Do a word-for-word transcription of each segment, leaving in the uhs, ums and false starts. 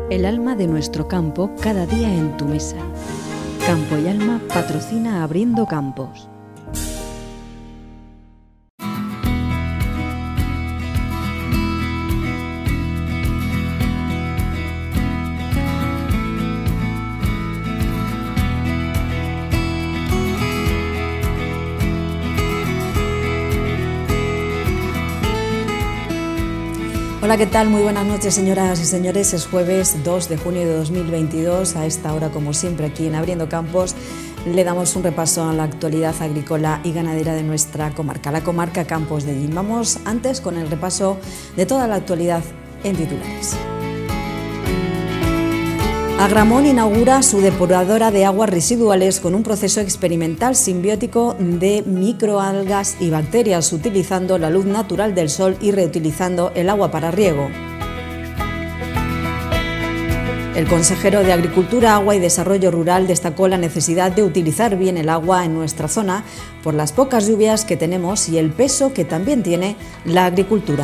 El alma de nuestro campo cada día en tu mesa. Campo y Alma patrocina Abriendo Campos. Hola, ¿qué tal? Muy buenas noches, señoras y señores. Es jueves dos de junio de dos mil veintidós. A esta hora, como siempre, aquí en Abriendo Campos, le damos un repaso a la actualidad agrícola y ganadera de nuestra comarca, la comarca Campos de Llín. Vamos antes con el repaso de toda la actualidad en titulares. Agramón inaugura su depuradora de aguas residuales con un proceso experimental simbiótico de microalgas y bacterias, utilizando la luz natural del sol y reutilizando el agua para riego. El consejero de Agricultura, Agua y Desarrollo Rural destacó la necesidad de utilizar bien el agua en nuestra zona por las pocas lluvias que tenemos y el peso que también tiene la agricultura.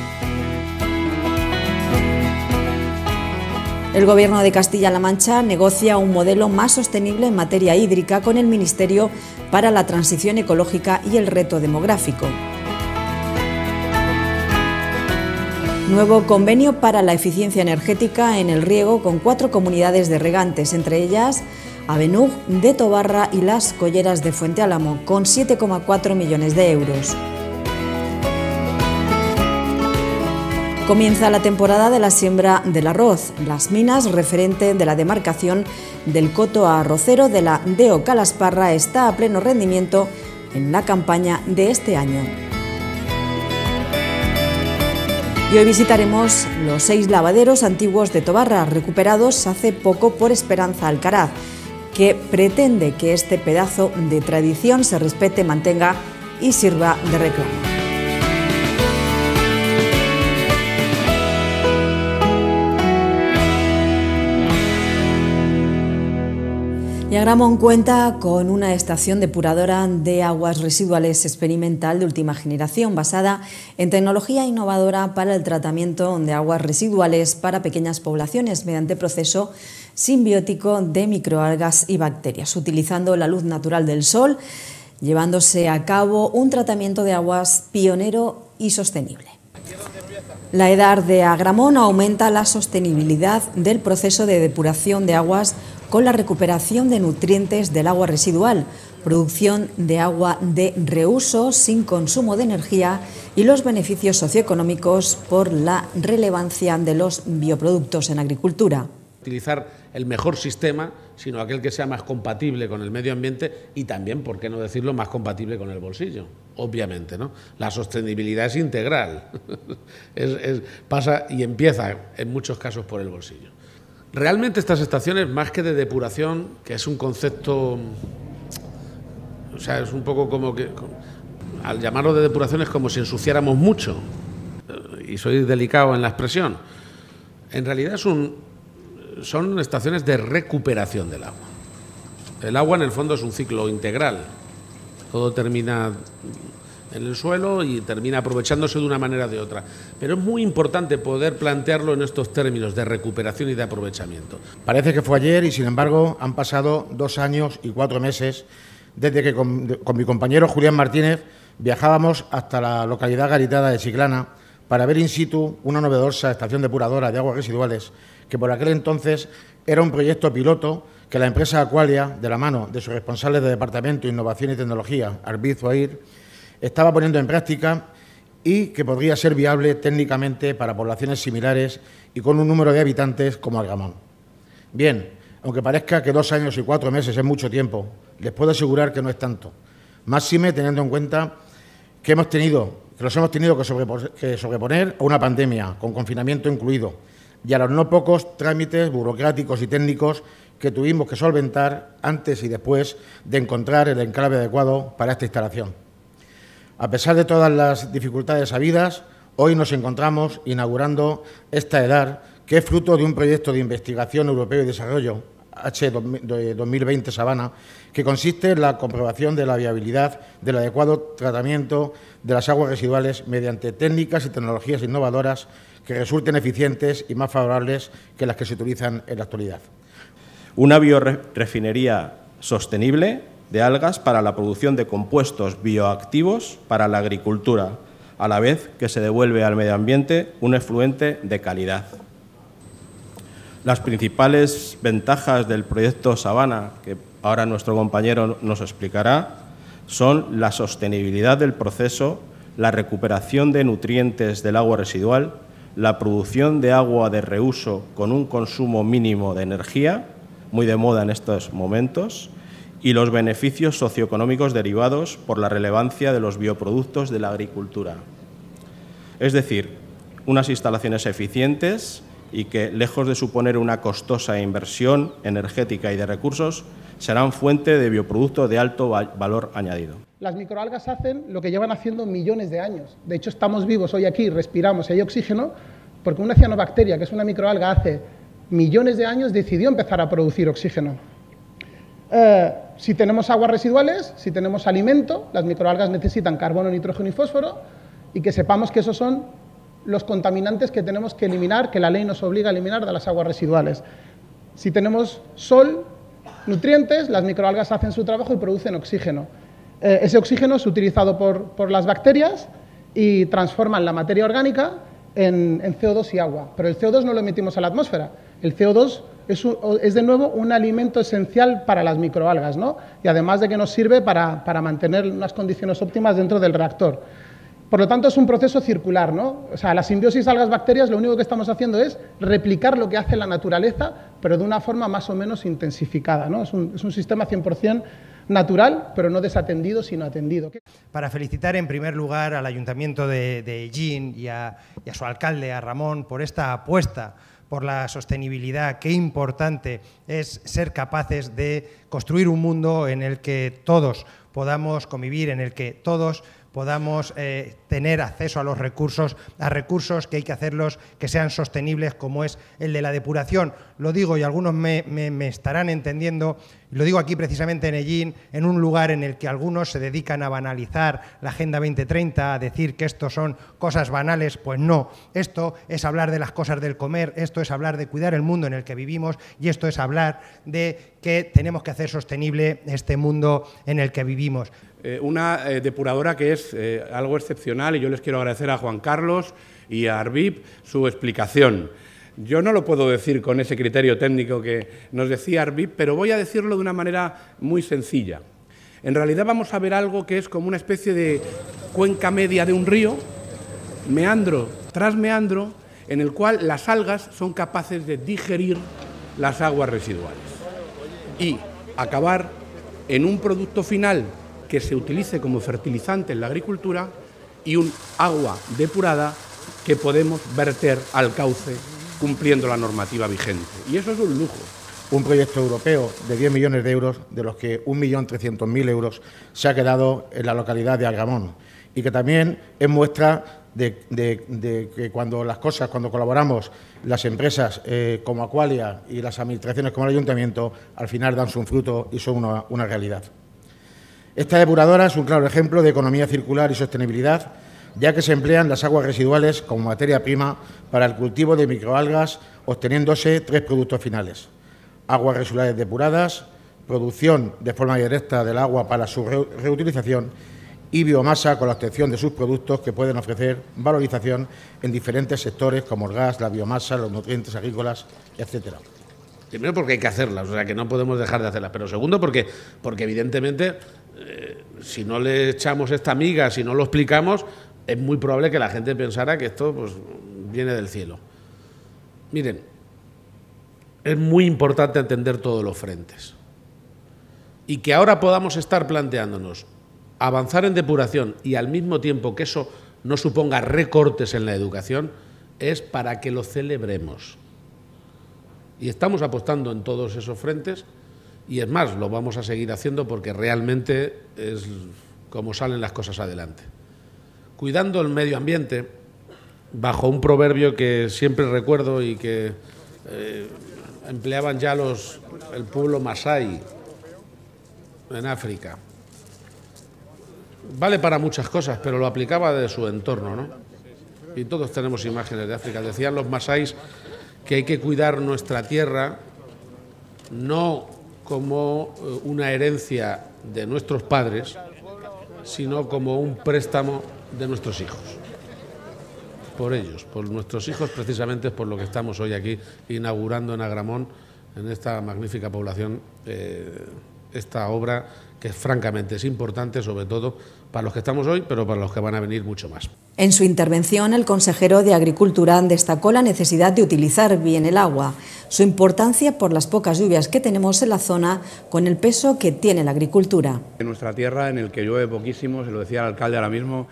El Gobierno de Castilla-La Mancha negocia un modelo más sostenible en materia hídrica con el Ministerio para la Transición Ecológica y el Reto Demográfico. Nuevo convenio para la eficiencia energética en el riego con cuatro comunidades de regantes, entre ellas Abenug de Tobarra y Las Colleras de Fuente Álamo, con siete coma cuatro millones de euros. Comienza la temporada de la siembra del arroz. Las Minas, referente de la demarcación del coto arrocero de la Deo Calasparra, está a pleno rendimiento en la campaña de este año. Y hoy visitaremos los seis lavaderos antiguos de Tobarra, recuperados hace poco por Esperanza Alcaraz, que pretende que este pedazo de tradición se respete, mantenga y sirva de reclamo. Y Agramón cuenta con una estación depuradora de aguas residuales experimental de última generación, basada en tecnología innovadora para el tratamiento de aguas residuales para pequeñas poblaciones mediante proceso simbiótico de microalgas y bacterias, utilizando la luz natural del sol, llevándose a cabo un tratamiento de aguas pionero y sostenible. La EDAR de Agramón aumenta la sostenibilidad del proceso de depuración de aguas con la recuperación de nutrientes del agua residual, producción de agua de reuso sin consumo de energía y los beneficios socioeconómicos por la relevancia de los bioproductos en agricultura. Utilizar el mejor sistema, sino aquel que sea más compatible con el medio ambiente y también, por qué no decirlo, más compatible con el bolsillo, obviamente, ¿no? La sostenibilidad es integral, es, es, pasa y empieza en muchos casos por el bolsillo. Realmente estas estaciones, más que de depuración, que es un concepto, o sea, es un poco como que, al llamarlo de depuración es como si ensuciáramos mucho, y soy delicado en la expresión. En realidad es un, son estaciones de recuperación del agua. El agua en el fondo es un ciclo integral, todo termina en el suelo y termina aprovechándose de una manera o de otra. Pero es muy importante poder plantearlo en estos términos de recuperación y de aprovechamiento. Parece que fue ayer y, sin embargo, han pasado dos años y cuatro meses desde que con, con mi compañero Julián Martínez viajábamos hasta la localidad garitada de Chiclana para ver in situ una novedosa estación depuradora de aguas residuales que por aquel entonces era un proyecto piloto que la empresa Aqualia, de la mano de sus responsables de Departamento de Innovación y Tecnología, Arbiz Zuair, estaba poniendo en práctica y que podría ser viable técnicamente para poblaciones similares y con un número de habitantes como Agramón. Bien, aunque parezca que dos años y cuatro meses es mucho tiempo, les puedo asegurar que no es tanto. Máxime teniendo en cuenta que hemos tenido, que los hemos tenido que sobreponer, que sobreponer a una pandemia, con confinamiento incluido, y a los no pocos trámites burocráticos y técnicos que tuvimos que solventar antes y después de encontrar el enclave adecuado para esta instalación. A pesar de todas las dificultades habidas, hoy nos encontramos inaugurando esta EDAR, que es fruto de un proyecto de investigación europeo y desarrollo H dos mil veinte Sabana, que consiste en la comprobación de la viabilidad del adecuado tratamiento de las aguas residuales mediante técnicas y tecnologías innovadoras que resulten eficientes y más favorables que las que se utilizan en la actualidad. Una biorefinería sostenible de algas para la producción de compuestos bioactivos para la agricultura, a la vez que se devuelve al medio ambiente un efluente de calidad. Las principales ventajas del proyecto Sabana, que ahora nuestro compañero nos explicará, son la sostenibilidad del proceso, la recuperación de nutrientes del agua residual, la producción de agua de reuso con un consumo mínimo de energía, muy de moda en estos momentos, y los beneficios socioeconómicos derivados por la relevancia de los bioproductos de la agricultura. Es decir, unas instalaciones eficientes y que, lejos de suponer una costosa inversión energética y de recursos, serán fuente de bioproductos de alto valor añadido. Las microalgas hacen lo que llevan haciendo millones de años. De hecho, estamos vivos hoy aquí, respiramos y hay oxígeno, porque una cianobacteria, que es una microalga, hace millones de años decidió empezar a producir oxígeno. Eh, si tenemos aguas residuales, si tenemos alimento, las microalgas necesitan carbono, nitrógeno y fósforo, y que sepamos que esos son los contaminantes que tenemos que eliminar, que la ley nos obliga a eliminar de las aguas residuales. Si tenemos sol, nutrientes, las microalgas hacen su trabajo y producen oxígeno. Eh, ese oxígeno es utilizado por, por las bacterias y transforman la materia orgánica en, en C O dos y agua. Pero el C O dos no lo emitimos a la atmósfera. El C O dos es, un, es de nuevo un alimento esencial para las microalgas, ¿no? Y además de que nos sirve para, para mantener unas condiciones óptimas dentro del reactor. Por lo tanto, es un proceso circular, ¿no? O sea, la simbiosis algas-bacterias, lo único que estamos haciendo es replicar lo que hace la naturaleza, pero de una forma más o menos intensificada, ¿no? Es un, es un sistema cien por cien natural, pero no desatendido, sino atendido. Para felicitar en primer lugar al Ayuntamiento de, de Ellín y a, y a su alcalde, a Ramón, por esta apuesta por la sostenibilidad. Qué importante es ser capaces de construir un mundo en el que todos podamos convivir, en el que todos podamos eh, tener acceso a los recursos, a recursos que hay que hacerlos que sean sostenibles, como es el de la depuración. Lo digo y algunos me, me, me estarán entendiendo, lo digo aquí precisamente en Ellín, en un lugar en el que algunos se dedican a banalizar la Agenda veinte treinta, a decir que esto son cosas banales. Pues no, esto es hablar de las cosas del comer, esto es hablar de cuidar el mundo en el que vivimos y esto es hablar de que tenemos que hacer sostenible este mundo en el que vivimos. Eh, una eh, depuradora que es eh, algo excepcional, y yo les quiero agradecer a Juan Carlos y a Arbib su explicación. Yo no lo puedo decir con ese criterio técnico que nos decía Arbib, pero voy a decirlo de una manera muy sencilla. En realidad vamos a ver algo que es como una especie de cuenca media de un río, meandro tras meandro, en el cual las algas son capaces de digerir las aguas residuales y acabar en un producto final que se utilice como fertilizante en la agricultura y un agua depurada que podemos verter al cauce cumpliendo la normativa vigente. Y eso es un lujo. Un proyecto europeo de diez millones de euros, de los que un millón trescientos mil euros se ha quedado en la localidad de Agramón, y que también es muestra de, de, de que cuando las cosas, cuando colaboramos las empresas eh, como Aqualia y las administraciones como el Ayuntamiento, al final dan su fruto y son una, una realidad. Esta depuradora es un claro ejemplo de economía circular y sostenibilidad, ya que se emplean las aguas residuales como materia prima para el cultivo de microalgas, obteniéndose tres productos finales: aguas residuales depuradas, producción de forma directa del agua para su re reutilización y biomasa con la obtención de sus productos, que pueden ofrecer valorización en diferentes sectores como el gas, la biomasa, los nutrientes agrícolas, etcétera. Primero, porque hay que hacerlas, o sea, que no podemos dejar de hacerlas. Pero segundo, porque, porque evidentemente, eh, si no le echamos esta miga, si no lo explicamos, es muy probable que la gente pensara que esto pues, viene del cielo. Miren, es muy importante entender todos los frentes. Y que ahora podamos estar planteándonos avanzar en depuración y al mismo tiempo que eso no suponga recortes en la educación, es para que lo celebremos. Y estamos apostando en todos esos frentes, y es más, lo vamos a seguir haciendo porque realmente es como salen las cosas adelante. Cuidando el medio ambiente, bajo un proverbio que siempre recuerdo y que eh, empleaban ya los, el pueblo masái en África. Vale para muchas cosas, pero lo aplicaba de su entorno, ¿no? Y todos tenemos imágenes de África. Decían los masáis que hay que cuidar nuestra tierra no como una herencia de nuestros padres, sino como un préstamo de nuestros hijos. Por ellos, por nuestros hijos, precisamente es por lo que estamos hoy aquí inaugurando en Agramón, en esta magnífica población, eh, esta obra que francamente es importante, sobre todo para los que estamos hoy, pero para los que van a venir mucho más. En su intervención, el consejero de Agricultura destacó la necesidad de utilizar bien el agua, su importancia por las pocas lluvias que tenemos en la zona, con el peso que tiene la agricultura. En nuestra tierra, en el que llueve poquísimo, se lo decía el alcalde ahora mismo,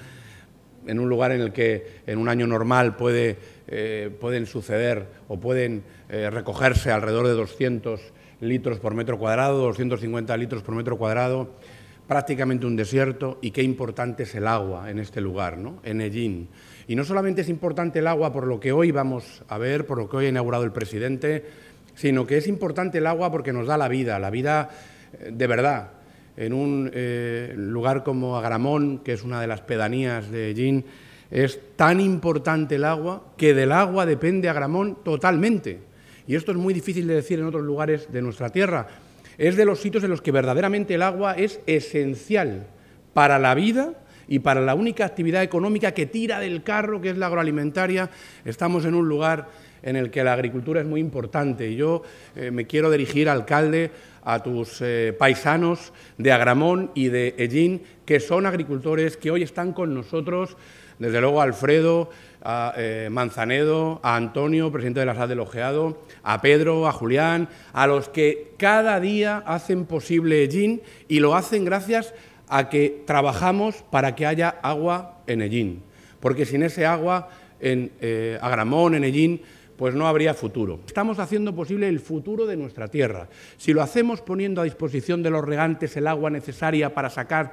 en un lugar en el que en un año normal puede, eh, pueden suceder o pueden eh, recogerse alrededor de doscientos litros por metro cuadrado, doscientos cincuenta litros por metro cuadrado, prácticamente un desierto, y qué importante es el agua en este lugar, ¿no? En Ellín. Y no solamente es importante el agua por lo que hoy vamos a ver, por lo que hoy ha inaugurado el presidente, sino que es importante el agua porque nos da la vida, la vida eh, de verdad. En un eh, lugar como Agramón, que es una de las pedanías de Ellín, es tan importante el agua que del agua depende Agramón totalmente. Y esto es muy difícil de decir en otros lugares de nuestra tierra. Es de los sitios en los que verdaderamente el agua es esencial para la vida y para la única actividad económica que tira del carro, que es la agroalimentaria. Estamos en un lugar en el que la agricultura es muy importante. Y yo eh, me quiero dirigir, alcalde, a tus eh, paisanos de Agramón y de Ellín, que son agricultores, que hoy están con nosotros, desde luego a Alfredo, a eh, Manzanedo, a Antonio, presidente de la S A D del Ojeado, a Pedro, a Julián, a los que cada día hacen posible Ellín, y lo hacen gracias a que trabajamos para que haya agua en Ellín, porque sin ese agua en eh, Agramón, en Ellín, pues no habría futuro. Estamos haciendo posible el futuro de nuestra tierra. Si lo hacemos poniendo a disposición de los regantes el agua necesaria para sacar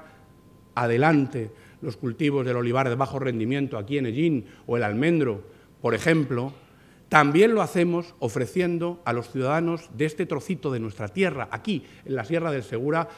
adelante los cultivos del olivar de bajo rendimiento aquí en Ellín, o el almendro, por ejemplo, también lo hacemos ofreciendo a los ciudadanos de este trocito de nuestra tierra, aquí en la Sierra del Segura,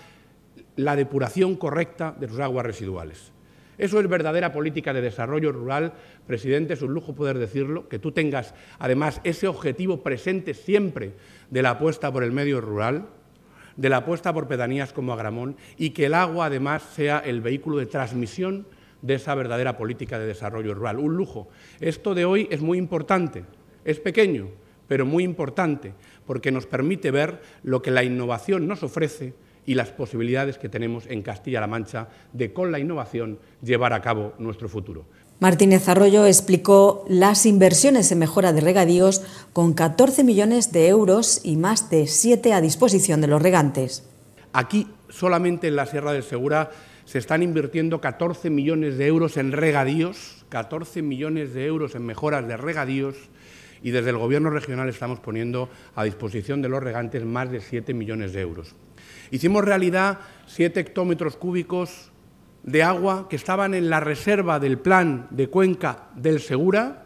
la depuración correcta de sus aguas residuales. Eso es verdadera política de desarrollo rural, presidente, es un lujo poder decirlo, que tú tengas además ese objetivo presente siempre de la apuesta por el medio rural, de la apuesta por pedanías como Agramón, y que el agua además sea el vehículo de transmisión de esa verdadera política de desarrollo rural. Un lujo. Esto de hoy es muy importante, es pequeño, pero muy importante, porque nos permite ver lo que la innovación nos ofrece y las posibilidades que tenemos en Castilla-La Mancha de, con la innovación, llevar a cabo nuestro futuro. Martínez Arroyo explicó las inversiones en mejora de regadíos con catorce millones de euros y más de siete a disposición de los regantes. Aquí, solamente en la Sierra del Segura, se están invirtiendo catorce millones de euros en regadíos, catorce millones de euros en mejoras de regadíos, y desde el Gobierno regional estamos poniendo a disposición de los regantes más de siete millones de euros. Hicimos realidad siete hectómetros cúbicos de agua que estaban en la reserva del plan de cuenca del Segura,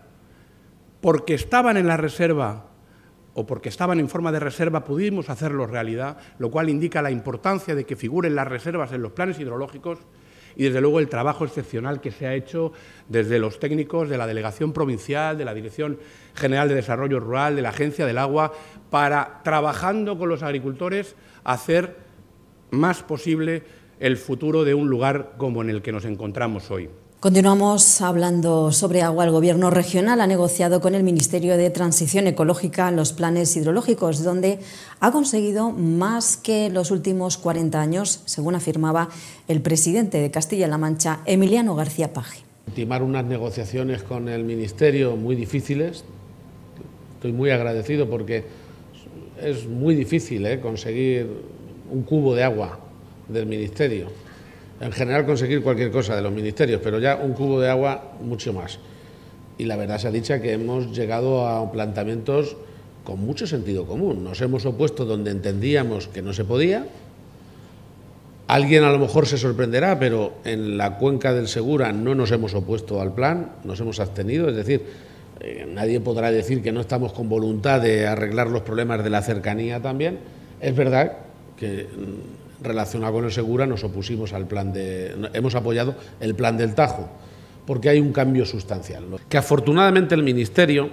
porque estaban en la reserva o porque estaban en forma de reserva, pudimos hacerlo realidad, lo cual indica la importancia de que figuren las reservas en los planes hidrológicos y, desde luego, el trabajo excepcional que se ha hecho desde los técnicos de la Delegación Provincial, de la Dirección General de Desarrollo Rural, de la Agencia del Agua, para, trabajando con los agricultores, hacer más posible el futuro de un lugar como en el que nos encontramos hoy. Continuamos hablando sobre agua. El Gobierno regional ha negociado con el Ministerio de Transición Ecológica los planes hidrológicos, donde ha conseguido más que los últimos cuarenta años, según afirmaba el presidente de Castilla-La Mancha, Emiliano García Paje. Ultimar unas negociaciones con el Ministerio muy difíciles. Estoy muy agradecido porque es muy difícil ¿eh? conseguir un cubo de agua del Ministerio. En general conseguir cualquier cosa de los ministerios, pero ya un cubo de agua mucho más. Y la verdad se ha dicho que hemos llegado a planteamientos con mucho sentido común. Nos hemos opuesto donde entendíamos que no se podía. Alguien a lo mejor se sorprenderá, pero en la cuenca del Segura no nos hemos opuesto al plan, nos hemos abstenido. Es decir, eh, nadie podrá decir que no estamos con voluntad de arreglar los problemas de la cercanía también. Es verdad que relacionado con el Segura nos opusimos al plan de... hemos apoyado el plan del Tajo, porque hay un cambio sustancial, ¿no? Que afortunadamente el Ministerio,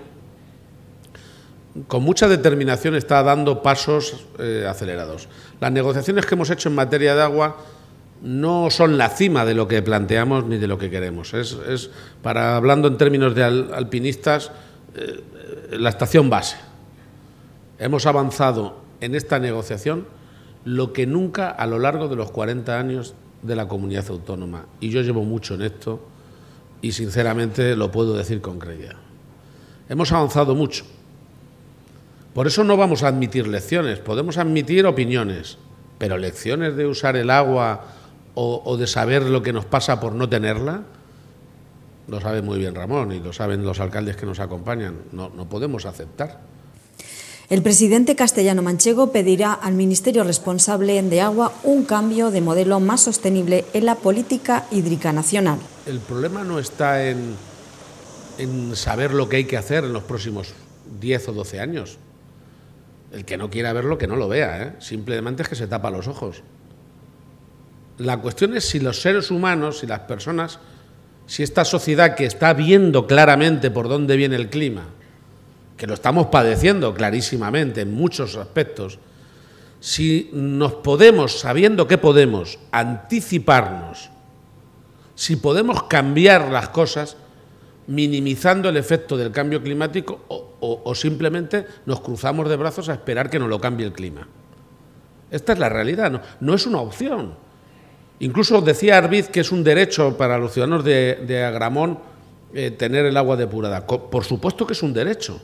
con mucha determinación, está dando pasos eh, acelerados. Las negociaciones que hemos hecho en materia de agua no son la cima de lo que planteamos ni de lo que queremos. Es, es para, hablando en términos de al, alpinistas, eh, la estación base. Hemos avanzado en esta negociación lo que nunca a lo largo de los cuarenta años de la comunidad autónoma. Y yo llevo mucho en esto y sinceramente lo puedo decir con credibilidad. Hemos avanzado mucho. Por eso no vamos a admitir lecciones, podemos admitir opiniones, pero lecciones de usar el agua o, o de saber lo que nos pasa por no tenerla, lo sabe muy bien Ramón y lo saben los alcaldes que nos acompañan, no, no podemos aceptar. El presidente castellano-manchego pedirá al Ministerio responsable de Agua un cambio de modelo más sostenible en la política hídrica nacional. El problema no está en, en saber lo que hay que hacer en los próximos diez o doce años. El que no quiera verlo, que no lo vea, ¿eh? Simplemente es que se tapa los ojos. La cuestión es si los seres humanos, si las personas, si esta sociedad que está viendo claramente por dónde viene el clima, que lo estamos padeciendo clarísimamente en muchos aspectos, si nos podemos, sabiendo que podemos, anticiparnos, si podemos cambiar las cosas, minimizando el efecto del cambio climático o, o, o simplemente nos cruzamos de brazos a esperar que nos lo cambie el clima. Esta es la realidad, no, no es una opción. Incluso decía Arbiz que es un derecho para los ciudadanos de, de Agramón eh, tener el agua depurada. Por supuesto que es un derecho.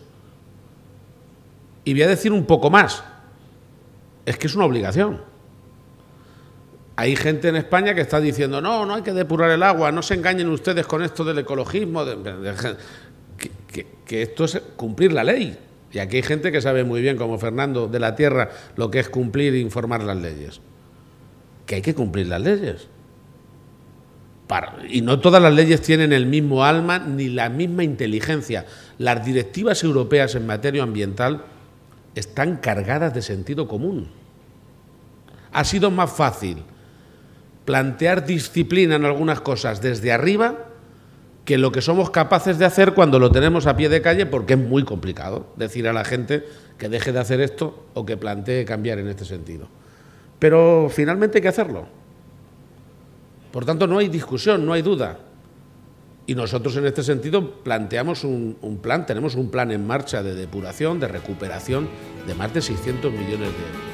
Y voy a decir un poco más, es que es una obligación. Hay gente en España que está diciendo, no, no hay que depurar el agua, no se engañen ustedes con esto del ecologismo, de, de, de, que, que, que esto es cumplir la ley. Y aquí hay gente que sabe muy bien, como Fernando de la Tierra, lo que es cumplir e informar las leyes. Que hay que cumplir las leyes. Para, y no todas las leyes tienen el mismo alma ni la misma inteligencia. Las directivas europeas en materia ambiental están cargadas de sentido común. Ha sido más fácil plantear disciplina en algunas cosas desde arriba que lo que somos capaces de hacer cuando lo tenemos a pie de calle, porque es muy complicado decir a la gente que deje de hacer esto o que plantee cambiar en este sentido. Pero finalmente hay que hacerlo. Por tanto, no hay discusión, no hay duda. Y nosotros en este sentido planteamos un, un plan, tenemos un plan en marcha de depuración, de recuperación de más de seiscientos millones de euros.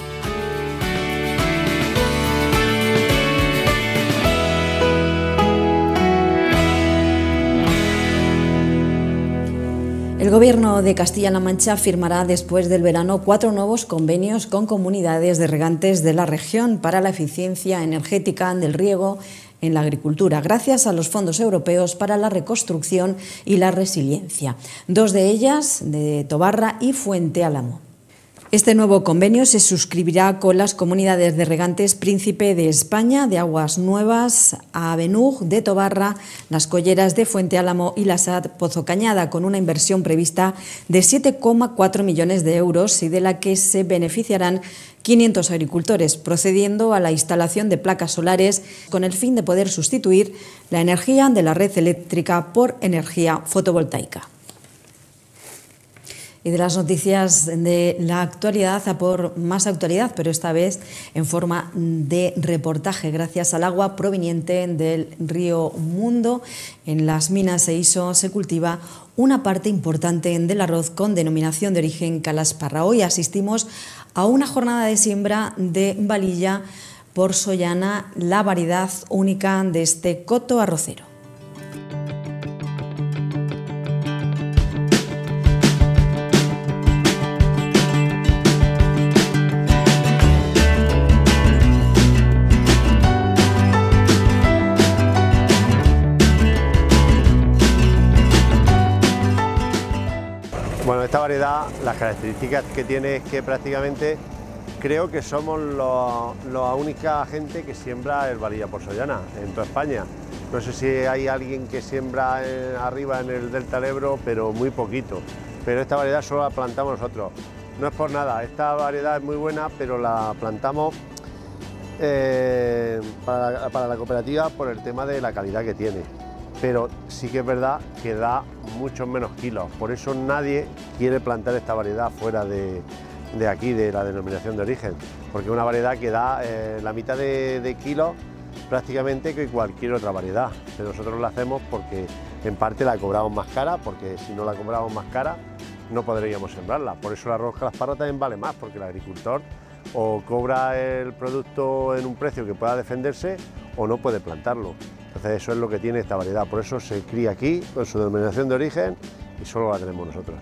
El Gobierno de Castilla-La Mancha firmará después del verano cuatro nuevos convenios con comunidades de regantes de la región para la eficiencia energética del riego en la agricultura, gracias a los fondos europeos para la reconstrucción y la resiliencia. Dos de ellas de Tobarra y Fuente Álamo. Este nuevo convenio se suscribirá con las comunidades de regantes Príncipe de España, de Aguas Nuevas, Abenug, de Tobarra, Las Colleras de Fuente Álamo y la S A D Pozo Cañada, con una inversión prevista de siete coma cuatro millones de euros y de la que se beneficiarán quinientos agricultores, procediendo a la instalación de placas solares con el fin de poder sustituir la energía de la red eléctrica por energía fotovoltaica. Y de las noticias de la actualidad a por más actualidad, pero esta vez en forma de reportaje, gracias al agua proveniente del río Mundo. En las minas Eiso se cultiva una parte importante del arroz con denominación de origen Calasparra. Hoy asistimos a una jornada de siembra de valilla por Sollana, la variedad única de este coto arrocero. Bueno, esta variedad, las características que tiene es que prácticamente creo que somos lo, la única gente que siembra el valilla por Sollana en toda España. No sé si hay alguien que siembra en, arriba en el Delta del Ebro, pero muy poquito. Pero esta variedad solo la plantamos nosotros. No es por nada, esta variedad es muy buena, pero la plantamos eh, para, para la cooperativa por el tema de la calidad que tiene. Pero sí que es verdad que da muchos menos kilos, por eso nadie quiere plantar esta variedad fuera de, de aquí, de la denominación de origen, porque es una variedad que da eh, la mitad de, de kilos prácticamente que cualquier otra variedad. Pero nosotros la hacemos porque en parte la cobramos más cara, porque si no la cobramos más cara no podríamos sembrarla. Por eso la rosca de las parras también vale más, porque el agricultor o cobra el producto en un precio que pueda defenderse o no puede plantarlo. Entonces eso es lo que tiene esta variedad, por eso se cría aquí con su denominación de origen y solo la tenemos nosotros.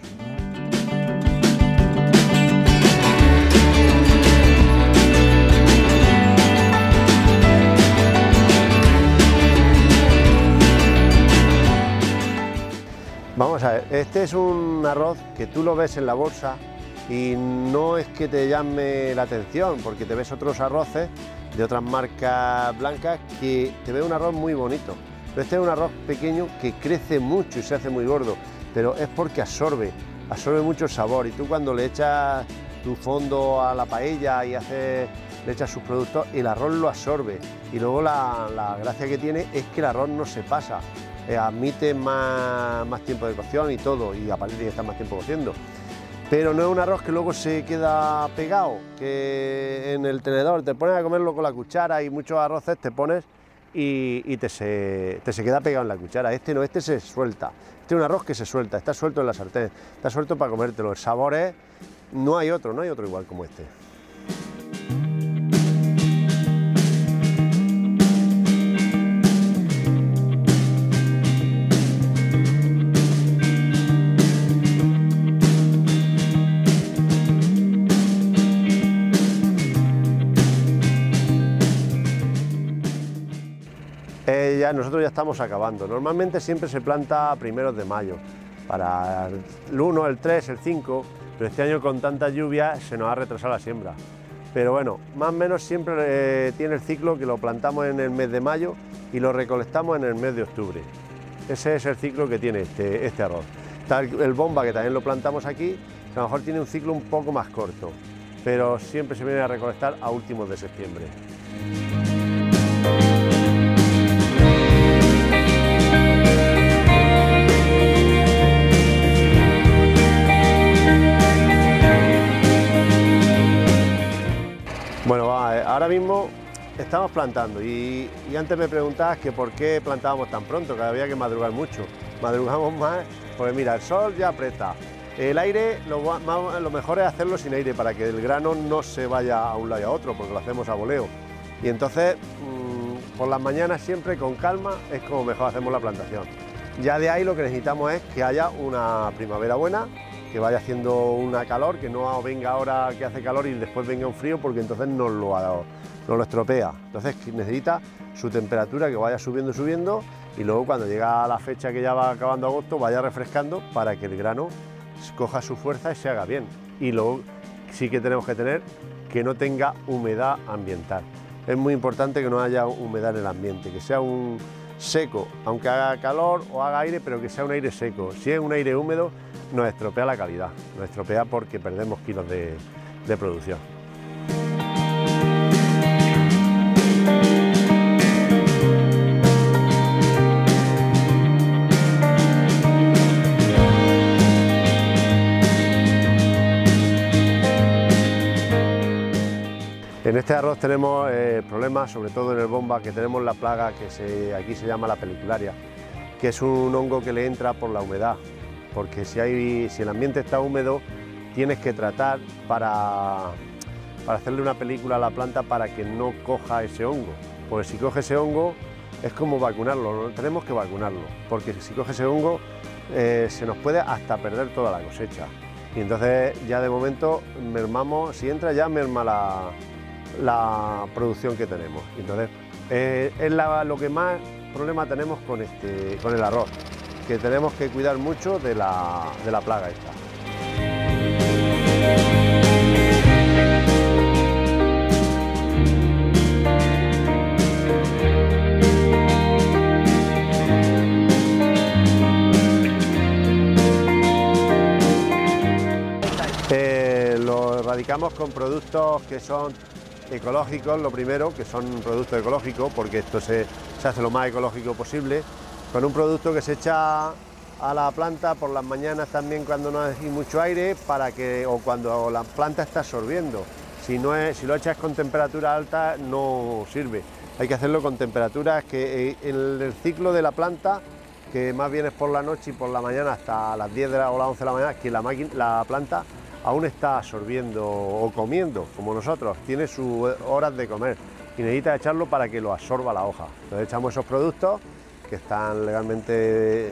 Vamos a ver, este es un arroz que tú lo ves en la bolsa y no es que te llame la atención, porque te ves otros arroces de otras marcas blancas que te ve un arroz muy bonito. Pero este es un arroz pequeño que crece mucho y se hace muy gordo, pero es porque absorbe, absorbe mucho el sabor, y tú cuando le echas tu fondo a la paella y haces, le echas sus productos, el arroz lo absorbe. Y luego la, la gracia que tiene es que el arroz no se pasa, eh, admite más, más tiempo de cocción y todo, y aparte tiene que estar más tiempo cociendo. Pero no es un arroz que luego se queda pegado, que en el tenedor te pones a comerlo con la cuchara, y muchos arroces te pones y, y te, se, te se queda pegado en la cuchara. Este no, este se suelta. Este es un arroz que se suelta, está suelto en la sartén, está suelto para comértelo. El sabor es, no hay otro, no hay otro igual como este. Eh, ya, nosotros ya estamos acabando. Normalmente siempre se planta a primeros de mayo, para el uno, el tres, el cinco, pero este año con tanta lluvia se nos ha retrasado la siembra. Pero bueno, más o menos siempre eh, tiene el ciclo que lo plantamos en el mes de mayo y lo recolectamos en el mes de octubre. Ese es el ciclo que tiene este, este arroz. Está el, el bomba, que también lo plantamos aquí, que a lo mejor tiene un ciclo un poco más corto, pero siempre se viene a recolectar a últimos de septiembre. Bueno, va, ahora mismo estamos plantando y, y antes me preguntabas que por qué plantábamos tan pronto, que había que madrugar mucho. Madrugamos más, porque mira, el sol ya aprieta. El aire, lo, más, lo mejor es hacerlo sin aire, para que el grano no se vaya a un lado y a otro, porque lo hacemos a voleo. Y entonces, mmm, por las mañanas siempre con calma es como mejor hacemos la plantación. Ya de ahí lo que necesitamos es que haya una primavera buena, que vaya haciendo una calor, que no venga ahora que hace calor y después venga un frío, porque entonces nos lo, nos lo estropea. Entonces necesita su temperatura que vaya subiendo, subiendo, y luego cuando llega la fecha que ya va acabando agosto, vaya refrescando para que el grano coja su fuerza y se haga bien. Y luego sí que tenemos que tener que no tenga humedad ambiental. Es muy importante que no haya humedad en el ambiente, que sea un seco, aunque haga calor o haga aire, pero que sea un aire seco. Si es un aire húmedo, nos estropea la calidad, nos estropea porque perdemos kilos de, de producción. En este arroz tenemos eh, problemas, sobre todo en el bomba, que tenemos la plaga que se, aquí se llama la pelicularia, que es un hongo que le entra por la humedad. Porque si, hay, si el ambiente está húmedo, tienes que tratar para, para hacerle una película a la planta para que no coja ese hongo. Porque si coge ese hongo, es como vacunarlo, tenemos que vacunarlo, porque si coge ese hongo, eh, se nos puede hasta perder toda la cosecha. Y entonces ya de momento mermamos, si entra ya merma la, la producción que tenemos. Entonces eh, es la, lo que más problema tenemos con, este, con el arroz, que tenemos que cuidar mucho de la, de la plaga esta. Eh, lo erradicamos con productos que son ecológicos, lo primero, que son productos ecológicos, porque esto se, se hace lo más ecológico posible, con un producto que se echa a la planta por las mañanas también cuando no hay mucho aire, para que, o cuando la planta está absorbiendo. Si, no es, si lo echas con temperatura alta no sirve, hay que hacerlo con temperaturas que en el ciclo de la planta, que más bien es por la noche y por la mañana hasta las diez de la, o las once de la mañana, que la, máquina, la planta aún está absorbiendo o comiendo, como nosotros, tiene sus horas de comer y necesita echarlo para que lo absorba la hoja. Entonces echamos esos productos que están legalmente,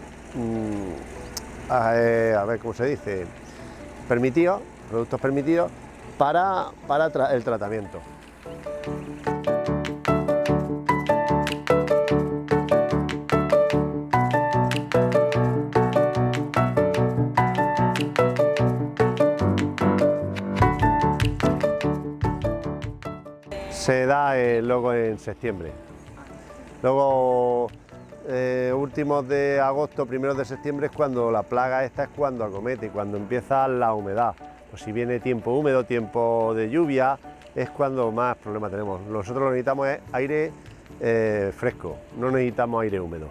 mmm, a, eh, a ver cómo se dice, permitidos, productos permitidos para, para tra el tratamiento. Se da eh, luego en septiembre. Luego, eh, últimos de agosto, primeros de septiembre es cuando la plaga esta es cuando acomete, cuando empieza la humedad. Pues si viene tiempo húmedo, tiempo de lluvia, es cuando más problemas tenemos. Nosotros lo que necesitamos es aire eh, fresco, no necesitamos aire húmedo.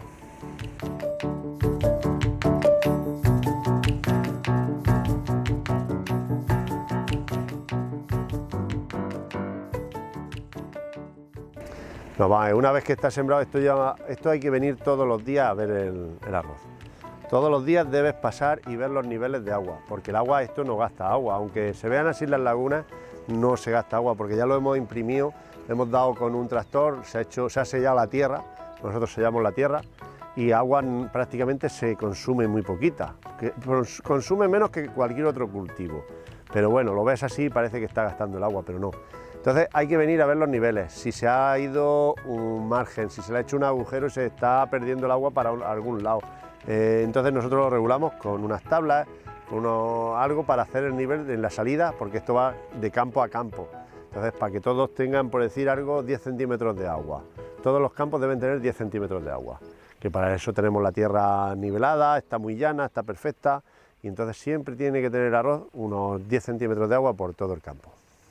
No, va, una vez que está sembrado, esto, ya, esto hay que venir todos los días a ver el, el arroz. Todos los días debes pasar y ver los niveles de agua, porque el agua, esto no gasta agua, aunque se vean así las lagunas, no se gasta agua, porque ya lo hemos imprimido, hemos dado con un tractor, se ha, hecho, se ha sellado la tierra, nosotros sellamos la tierra, y agua prácticamente se consume muy poquita, que consume menos que cualquier otro cultivo, pero bueno, lo ves así y parece que está gastando el agua, pero no. Entonces hay que venir a ver los niveles, si se ha ido un margen, si se le ha hecho un agujero y se está perdiendo el agua para un, algún lado. Eh, entonces nosotros lo regulamos con unas tablas, con uno, algo para hacer el nivel en la salida, porque esto va de campo a campo. Entonces, para que todos tengan, por decir algo, diez centímetros de agua. Todos los campos deben tener diez centímetros de agua, que para eso tenemos la tierra nivelada, está muy llana, está perfecta, y entonces siempre tiene que tener arroz unos diez centímetros de agua por todo el campo.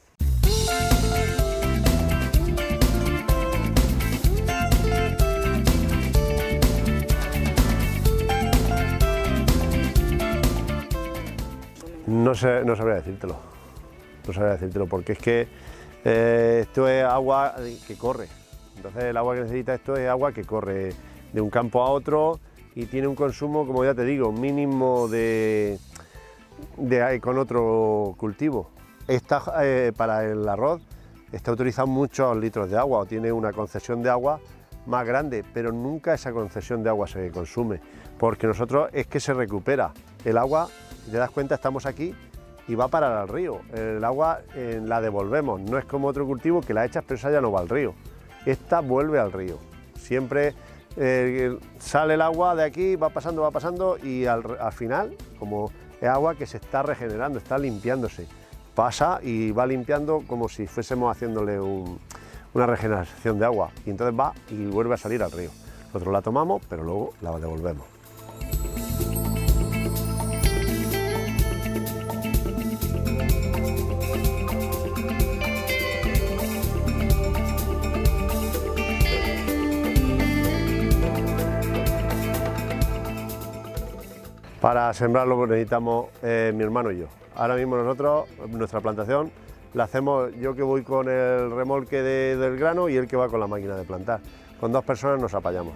No sé, no sabría decírtelo, no sabría decírtelo, porque es que eh, esto es agua que corre, entonces el agua que necesita esto es agua que corre de un campo a otro y tiene un consumo, como ya te digo, mínimo de, de con otro cultivo. Esta, eh, para el arroz está utilizando muchos litros de agua o tiene una concesión de agua más grande, pero nunca esa concesión de agua se consume, porque nosotros es que se recupera el agua. Si te das cuenta, estamos aquí y va a parar al río. El agua eh, la devolvemos, no es como otro cultivo que la echas pero esa ya no va al río. Esta vuelve al río. Siempre eh, sale el agua de aquí, va pasando, va pasando y al, al final, como es agua que se está regenerando, está limpiándose, pasa y va limpiando como si fuésemos haciéndole un, una regeneración de agua y entonces va y vuelve a salir al río. Nosotros la tomamos pero luego la devolvemos. Para sembrarlo necesitamos eh, mi hermano y yo. Ahora mismo nosotros, nuestra plantación, la hacemos yo que voy con el remolque de, del grano y él que va con la máquina de plantar. Con dos personas nos apañamos.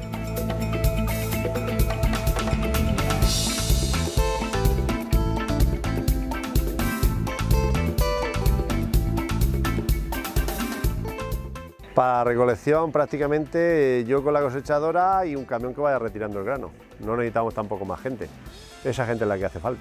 Para recolección prácticamente yo con la cosechadora y un camión que vaya retirando el grano. No necesitamos tampoco más gente, esa gente es la que hace falta.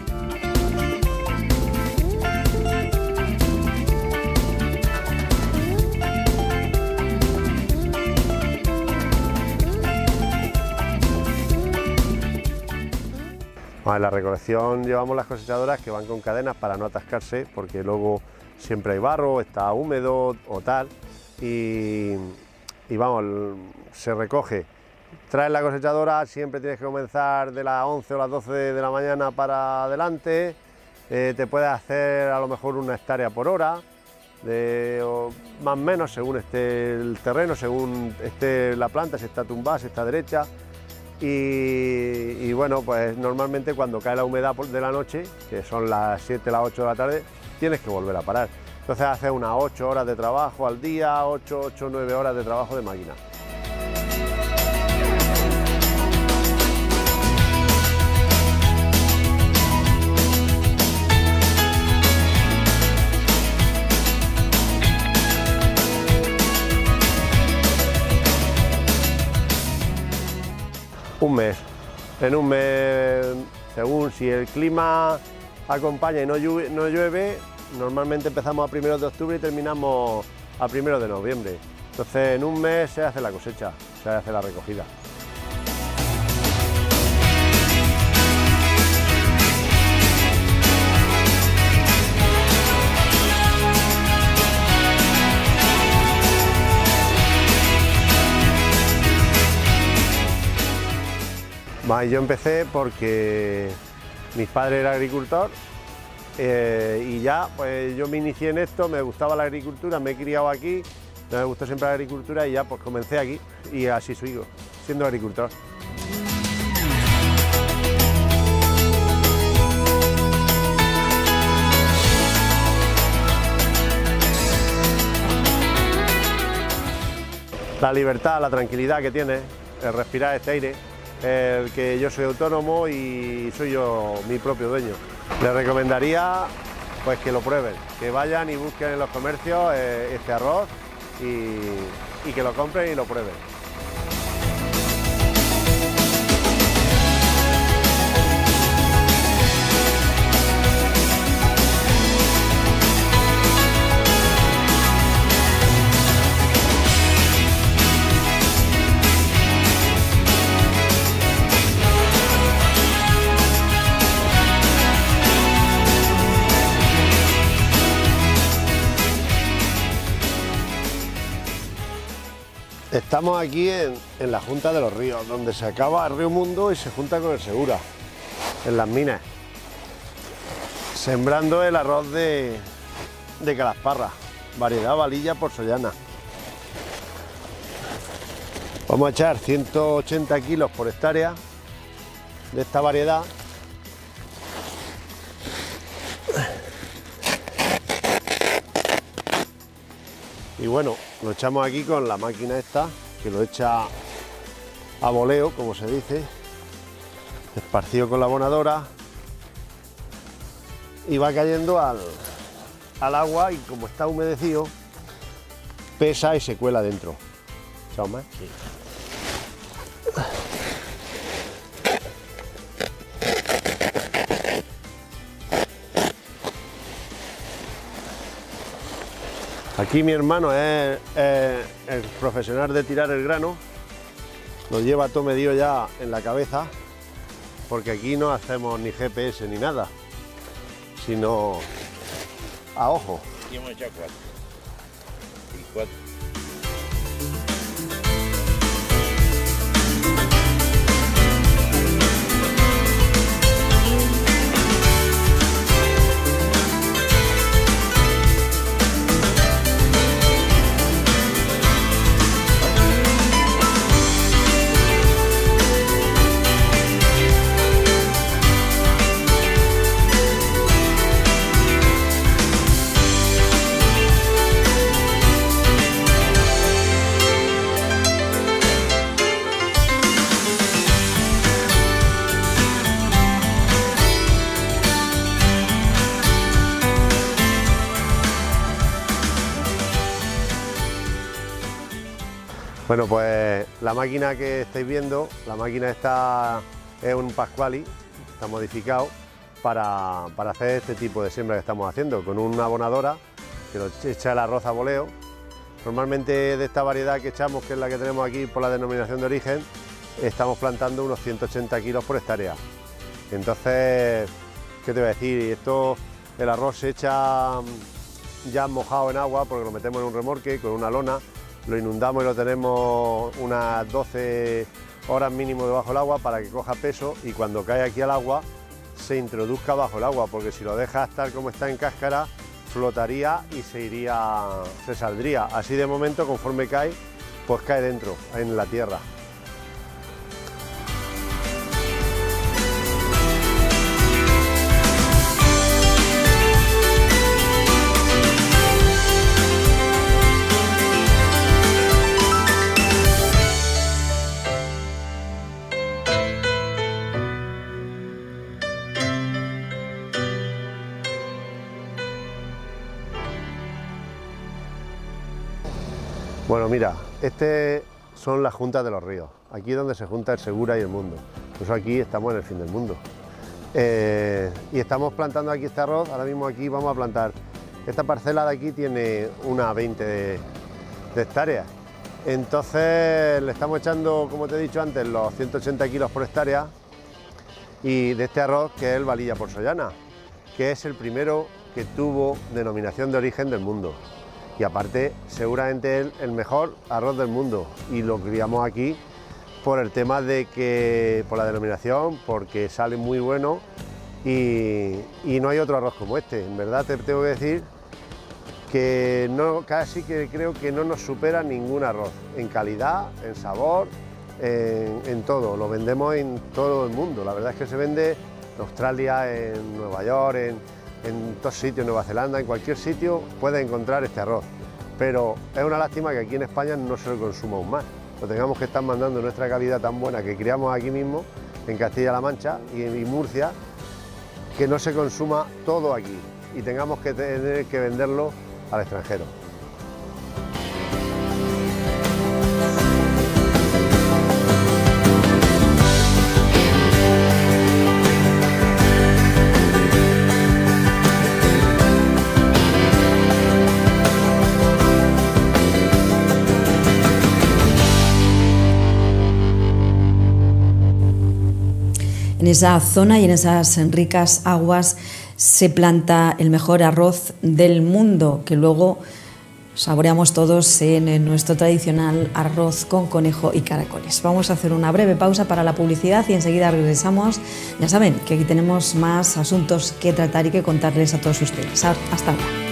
En la recolección llevamos las cosechadoras que van con cadenas para no atascarse, porque luego siempre hay barro, está húmedo o tal, y, y vamos, se recoge. Traes la cosechadora, siempre tienes que comenzar de las once o las doce de la mañana para adelante eh, te puedes hacer a lo mejor una hectárea por hora, de, o más o menos según esté el terreno, según esté la planta, si está tumbada, si está derecha. Y, y bueno, pues normalmente cuando cae la humedad de la noche, que son las siete, las ocho de la tarde, tienes que volver a parar. Entonces haces unas ocho horas de trabajo al día, ocho, ocho, nueve horas de trabajo de máquina. Un mes. En un mes, según si el clima acompaña y no llueve, no llueve, normalmente empezamos a primeros de octubre y terminamos a primeros de noviembre. Entonces en un mes se hace la cosecha, se hace la recogida. Yo empecé porque mi padre era agricultor eh, y ya pues yo me inicié en esto, me gustaba la agricultura, me he criado aquí, me gustó siempre la agricultura y ya pues comencé aquí y así sigo, siendo agricultor. La libertad, la tranquilidad que tiene, el respirar este aire. El que yo soy autónomo y soy yo mi propio dueño. Les recomendaría pues que lo prueben, que vayan y busquen en los comercios eh, este arroz y, y que lo compren y lo prueben. Estamos aquí en, en la Junta de los Ríos, donde se acaba el río Mundo y se junta con el Segura, en las minas, sembrando el arroz de, de Calasparra, variedad Valilla Porsollana. Vamos a echar ciento ochenta kilos por hectárea de esta variedad. Y bueno, lo echamos aquí con la máquina esta, que lo echa a voleo, como se dice, esparcido con la abonadora, y va cayendo al, al agua y como está humedecido, pesa y se cuela dentro. ¿Echamos más? Sí. Aquí mi hermano es, es el profesional de tirar el grano, lo lleva todo medido ya en la cabeza, porque aquí no hacemos ni G P S ni nada, sino a ojo. Y hemos echado cuatro. Y cuatro. Bueno, pues la máquina que estáis viendo, la máquina esta es un Pasquali, está modificado para, para hacer este tipo de siembra que estamos haciendo, con una abonadora que lo echa el arroz a voleo. Normalmente de esta variedad que echamos, que es la que tenemos aquí por la denominación de origen, estamos plantando unos ciento ochenta kilos por hectárea. Entonces, ¿qué te voy a decir? Esto, el arroz se echa ya mojado en agua porque lo metemos en un remorque con una lona, lo inundamos y lo tenemos unas doce horas mínimo debajo del agua para que coja peso y cuando cae aquí al agua se introduzca bajo el agua, porque si lo dejas tal como está en cáscara, flotaría y se iría, se saldría. Así de momento, conforme cae, pues cae dentro, en la tierra. Bueno, mira, este son las juntas de los ríos. Aquí es donde se junta el Segura y el Mundo. Por eso aquí estamos en el fin del mundo. Eh, y estamos plantando aquí este arroz. Ahora mismo aquí vamos a plantar. Esta parcela de aquí tiene una veinte de, de hectáreas. Entonces le estamos echando, como te he dicho antes, los ciento ochenta kilos por hectárea y de este arroz, que es el Valilla Porsollana, que es el primero que tuvo denominación de origen del mundo. Y aparte, seguramente es el mejor arroz del mundo, y lo criamos aquí por el tema de que, por la denominación, porque sale muy bueno y, y no hay otro arroz como este. En verdad te tengo que decir que no, casi que creo que no nos supera ningún arroz, en calidad, en sabor, en, en todo. Lo vendemos en todo el mundo, la verdad es que se vende en Australia, en Nueva York, en... en todos sitios, Nueva Zelanda, en cualquier sitio puedes encontrar este arroz, pero es una lástima que aquí en España no se lo consuma aún más, lo tengamos que estar mandando nuestra calidad tan buena que criamos aquí mismo, en Castilla-La Mancha y en Murcia, que no se consuma todo aquí y tengamos que tener que venderlo al extranjero. En esa zona y en esas ricas aguas se planta el mejor arroz del mundo, que luego saboreamos todos en nuestro tradicional arroz con conejo y caracoles. Vamos a hacer una breve pausa para la publicidad y enseguida regresamos. Ya saben que aquí tenemos más asuntos que tratar y que contarles a todos ustedes. Hasta ahora.